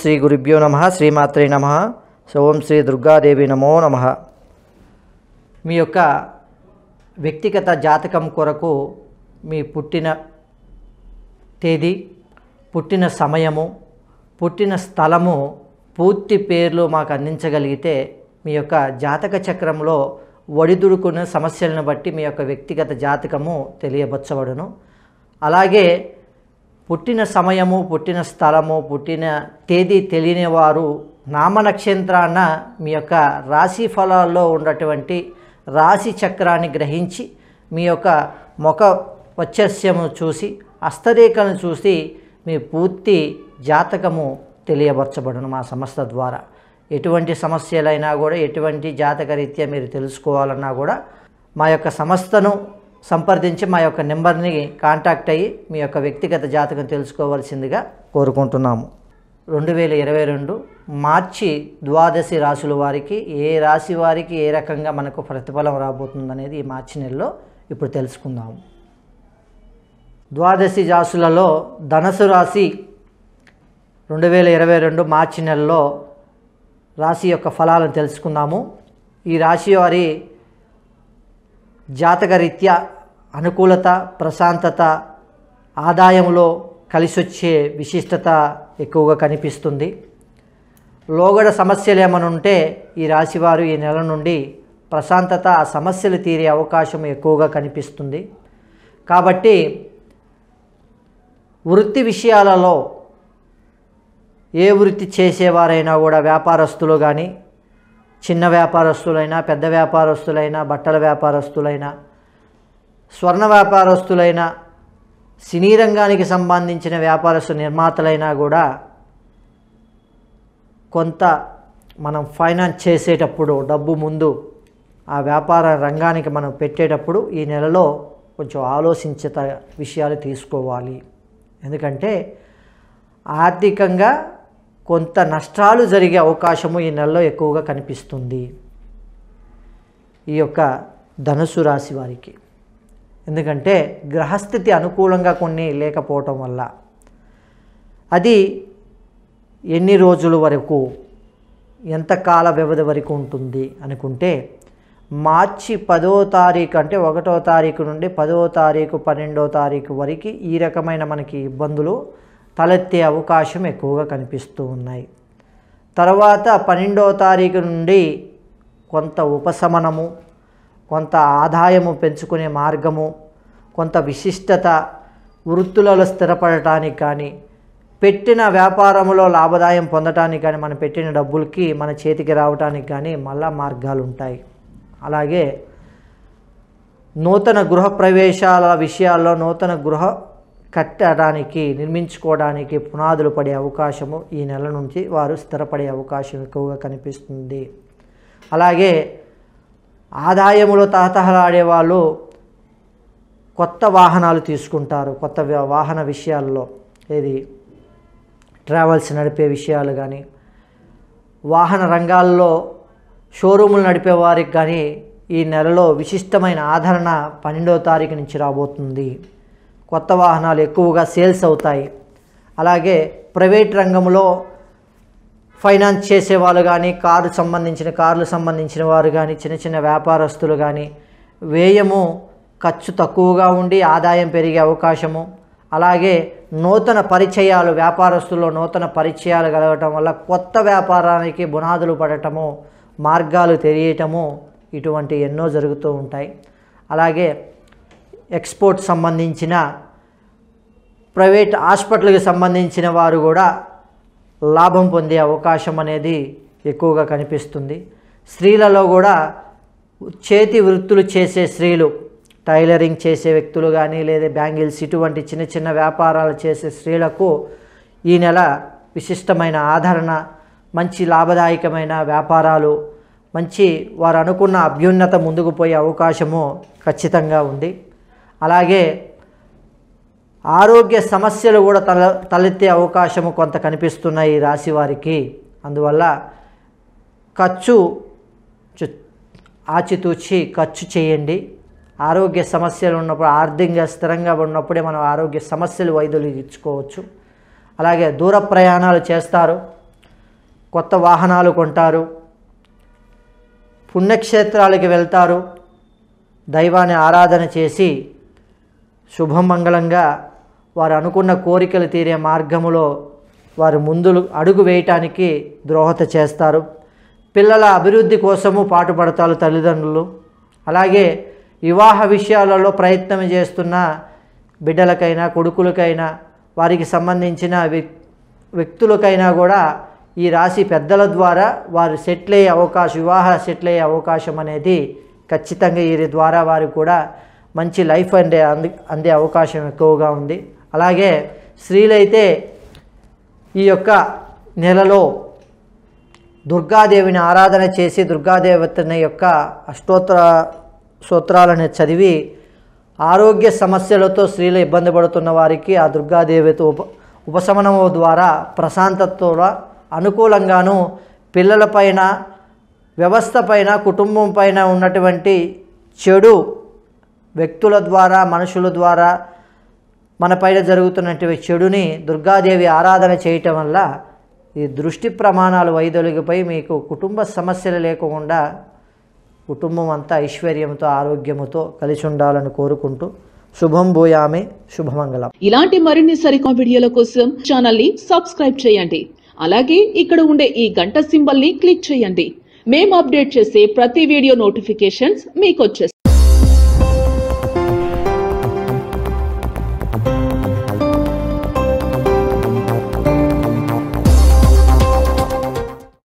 శ్రీ గురుభ్యో నమః శ్రీమాత్రే నమః ఓం శ్రీ దుర్గాదేవి నమో నమః. మీ యొక్క వ్యక్తిగత జాతకం కొరకు మీ పుట్టిన తేదీ, పుట్టిన సమయము, పుట్టిన స్థలము, పూర్తి పేర్లు మాకు అందించగలిగితే మీ యొక్క జాతక చక్రంలో ఒడిదుడుకున్న సమస్యలను బట్టి మీ యొక్క వ్యక్తిగత జాతకము తెలియబచ్చబడును. అలాగే పుట్టిన సమయము, పుట్టిన స్థలము, పుట్టిన తేదీ తెలియని వారు నామనక్షత్రాన మీ యొక్క రాశి ఫలాల్లో ఉన్నటువంటి రాశి చక్రాన్ని గ్రహించి మీ యొక్క ముఖ వచ్చస్యము చూసి, హస్తరేఖలను చూసి మీ పూర్తి జాతకము తెలియబరచబడును మా సంస్థ ద్వారా. ఎటువంటి సమస్యలైనా కూడా, ఎటువంటి జాతకరీత్యా మీరు తెలుసుకోవాలన్నా కూడా మా యొక్క సంస్థను సంప్రదించి మా యొక్క నెంబర్ని కాంటాక్ట్ అయ్యి మీ యొక్క వ్యక్తిగత జాతకం తెలుసుకోవాల్సిందిగా కోరుకుంటున్నాము. 2022 మార్చి 12 రాశుల వారికి ఏ రాశి వారికి ఏ రకంగా మనకు ప్రతిఫలం రాబోతుందనేది ఈ మార్చి నెలలో ఇప్పుడు తెలుసుకుందాము. 12 రాశులలో ధనుసు రాశి 2022 మార్చి నెలలో రాశి యొక్క ఫలాలను తెలుసుకుందాము. ఈ రాశి వారి జాతకరీత్యా అనుకూలత, ప్రశాంతత, ఆదాయంలో కలిసొచ్చే విశిష్టత ఎక్కువగా కనిపిస్తుంది. లోగడ సమస్యలు ఏమైనా ఉంటే ఈ రాశివారు ఈ నెల నుండి ప్రశాంతత, ఆ సమస్యలు తీరే అవకాశం ఎక్కువగా కనిపిస్తుంది. కాబట్టి వృత్తి విషయాలలో ఏ వృత్తి చేసేవారైనా కూడా, వ్యాపారస్తులు కానీ, చిన్న వ్యాపారస్తులైనా, పెద్ద వ్యాపారస్తులైనా, బట్టల వ్యాపారస్తులైనా, స్వర్ణ వ్యాపారస్తులైనా, సినీ రంగానికి సంబంధించిన వ్యాపారస్తు నిర్మాతలైనా కూడా కొంత మనం ఫైనాన్స్ చేసేటప్పుడు డబ్బు ముందు ఆ వ్యాపార రంగానికి మనం పెట్టేటప్పుడు ఈ నెలలో కొంచెం ఆలోచించే విషయాలు తీసుకోవాలి. ఎందుకంటే ఆర్థికంగా కొంత నష్టాలు జరిగే అవకాశము ఈ నెలలో ఎక్కువగా కనిపిస్తుంది ఈ యొక్క ధనుసు రాశి వారికి. ఎందుకంటే గ్రహస్థితి అనుకూలంగా కొన్ని లేకపోవటం వల్ల అది ఎన్ని రోజుల వరకు, ఎంత కాల వ్యవధి వరకు ఉంటుంది అనుకుంటే మార్చి 10వ తారీఖు అంటే 1వ తారీఖు నుండి 10వ తారీఖు 12వ తారీఖు వరకు ఈ రకమైన మనకి ఇబ్బందులు తలెత్తే అవకాశం ఎక్కువగా కనిపిస్తూ ఉన్నాయి. తర్వాత 12వ తారీఖు నుండి కొంత ఉపశమనము, కొంత ఆదాయము పెంచుకునే మార్గము, కొంత విశిష్టత, వృత్తులలో స్థిరపడటానికి కానీ, పెట్టిన వ్యాపారంలో లాభదాయం పొందటానికి కానీ, మనం పెట్టిన డబ్బులకి మన చేతికి రావడానికి కానీ మళ్ళా మార్గాలు ఉంటాయి. అలాగే నూతన గృహ ప్రవేశాల విషయాల్లో, నూతన గృహ కట్టడానికి, నిర్మించుకోవడానికి పునాదులు పడే అవకాశము ఈ నెల నుంచి వారు స్థిరపడే అవకాశం ఎక్కువగా కనిపిస్తుంది. అలాగే ఆదాయములో తహతహలాడే వాళ్ళు కొత్త వాహనాలు తీసుకుంటారు. కొత్త వాహన విషయాల్లో, ఏది ట్రావెల్స్ నడిపే విషయాలు కానీ, వాహన రంగాల్లో షోరూములు నడిపే వారికి కానీ ఈ నెలలో విశిష్టమైన ఆదరణ 12వ తారీఖు నుంచి రాబోతుంది. కొత్త వాహనాలు ఎక్కువగా సేల్స్ అవుతాయి. అలాగే ప్రైవేట్ రంగంలో ఫైనాన్స్ చేసేవాళ్ళు కానీ, కార్లు సంబంధించిన వారు కానీ, చిన్న చిన్న వ్యాపారస్తులు కానీ వ్యయము ఖర్చు తక్కువగా ఉండి ఆదాయం పెరిగే అవకాశము. అలాగే నూతన పరిచయాలు, వ్యాపారస్తుల్లో నూతన పరిచయాలు కలగటం వల్ల కొత్త వ్యాపారానికి బునాదులు పడటము, మార్గాలు తెలియటము, ఇటువంటి ఎన్నో జరుగుతూ ఉంటాయి. అలాగే ఎక్స్పోర్ట్ సంబంధించిన, ప్రైవేట్ హాస్పిటల్కి సంబంధించిన వారు కూడా లాభం పొందే అవకాశం అనేది ఎక్కువగా కనిపిస్తుంది. స్త్రీలలో కూడా చేతి వృత్తులు చేసే స్త్రీలు, టైలరింగ్ చేసే వ్యక్తులు కానీ, లేదా బ్యాంగిల్స్, ఇటువంటి చిన్న చిన్న వ్యాపారాలు చేసే స్త్రీలకు ఈ నెల విశిష్టమైన ఆదరణ, మంచి లాభదాయకమైన వ్యాపారాలు, మంచి వారు అనుకున్న అభ్యున్నత ముందుకు పోయే అవకాశము ఖచ్చితంగా ఉంది. అలాగే ఆరోగ్య సమస్యలు కూడా తలెత్తే అవకాశము కొంత కనిపిస్తున్నాయి ఈ రాశి వారికి. అందువల్ల ఖర్చు ఆచితూచి ఖర్చు చేయండి. ఆరోగ్య సమస్యలు ఉన్నప్పుడు, ఆర్థికంగా స్థిరంగా ఉన్నప్పుడే మనం ఆరోగ్య సమస్యలు వైదొలిగించుకోవచ్చు. అలాగే దూర ప్రయాణాలు చేస్తారు, కొత్త వాహనాలు కొంటారు, పుణ్యక్షేత్రాలకు వెళ్తారు, దైవాన్ని ఆరాధన చేసి శుభమంగళంగా వారు అనుకున్న కోరికలు తీరే మార్గములో వారు ముందు అడుగు వేయటానికి ద్రోహత చేస్తారు. పిల్లల అభివృద్ధి కోసము పాటుపడతారు తల్లిదండ్రులు. అలాగే వివాహ విషయాలలో ప్రయత్నం చేస్తున్న బిడ్డలకైనా కొడుకులకైనా వారికి సంబంధించిన వ్యక్తులకైనా కూడా ఈ రాశి పెద్దల ద్వారా వారు సెటిల్ అయ్యే అవకాశం, వివాహ సెటిల్ అయ్యే అవకాశం అనేది ఖచ్చితంగా వీరి ద్వారా వారికి కూడా మంచి లైఫ్ అందే అవకాశం ఎక్కువగా ఉంది. అలాగే స్త్రీలైతే ఈ యొక్క నెలలో దుర్గాదేవిని ఆరాధన చేసి దుర్గాదేవతని యొక్క సూత్రాలను చదివి ఆరోగ్య సమస్యలతో స్త్రీలు ఇబ్బంది పడుతున్న వారికి ఆ దుర్గాదేవితో ఉపశమనం ద్వారా ప్రశాంతతతో అనుకూలంగాను పిల్లలపైన, వ్యవస్థ పైన, కుటుంబం పైన ఉన్నటువంటి చెడు వ్యక్తుల ద్వారా, మనుషుల ద్వారా మన పైన జరుగుతున్నటువంటి చెడుని దుర్గాదేవి ఆరాధన చేయటం వల్ల ఈ దృష్టి ప్రమాణాలు వైదొలిగిపోయి మీకు కుటుంబ సమస్యలు లేకుండా కుటుంబం అంతా ఐశ్వర్యంతో ఆరోగ్యముతో కలిసి ఉండాలని కోరుకుంటూ శుభం భూయామి, శుభమంగళం. ఇలాంటి మరిన్ని సరికొత్త వీడియోల కోసం ఛానల్ ని సబ్స్క్రైబ్ చేయండి. అలాగే ఇక్కడ ఉండే ఈ గంట సింబల్ ని క్లిక్ చేయండి. మేము అప్డేట్ చేసే ప్రతి వీడియో నోటిఫికేషన్స్ మీకు వచ్చేస్తాయి.